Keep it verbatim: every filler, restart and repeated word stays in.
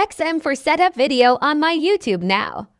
X M four setup video on my YouTube now.